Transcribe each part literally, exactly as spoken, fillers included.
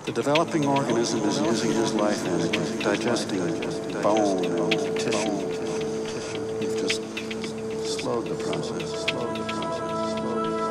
The developing organism is using his life energy, digesting bone and tissue. You've just slowed the process, slowed the process, slowed the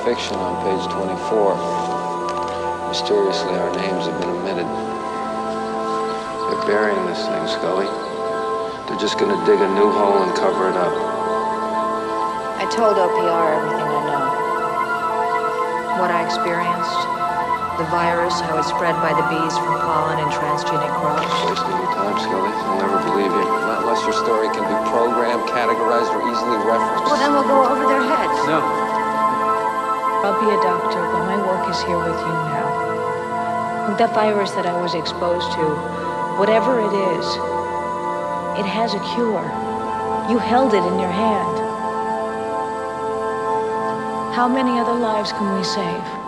fiction on page twenty-four. Mysteriously, our names have been omitted. They're burying this thing, Scully. They're just gonna dig a new hole and cover it up. I told O P R everything I know. What I experienced, the virus, how it spread by the bees from pollen and transgenic crops. Wasting your time, Scully. I'll never believe you. Not unless your story can be programmed, categorized, or easily referenced. Well, then we'll go over their heads. No. I'll be a doctor, but my work is here with you now. That virus that I was exposed to, whatever it is, it has a cure. You held it in your hand. How many other lives can we save?